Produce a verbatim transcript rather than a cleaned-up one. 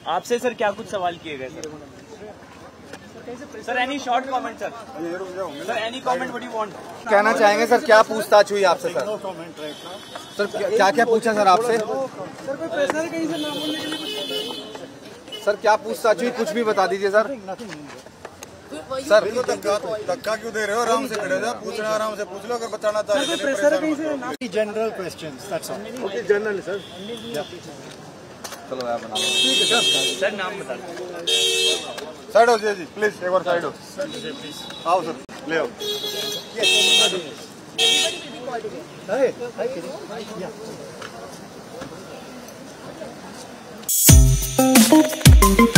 आपसे सर क्या कुछ सवाल किए गए sir? Sir any short comment sir? Sir any comment what you want? कहना चाहेंगे सर, क्या पूछताछ हुई आपसे सर? सर क्या क्या पूछा सर आपसे? सर कोई प्रेशर है कहीं से नाम बोलने के लिए? सर क्या पूछताछ हुई, कुछ भी बता दीजिए सर। सर धक्का क्यों दे रहे हो? आराम से खड़े हो, पूछना आराम से पूछ लो, अगर बताना चाहते हैं। प्रेशर है कहीं से नाम? General questions, that's all. Okay, general sir. चलो यार बना लो। ठीक है सर। सर नाम बता दो। साइड हो जी, प्लीज एक बार साइड हो। आओ सर, ले आओ।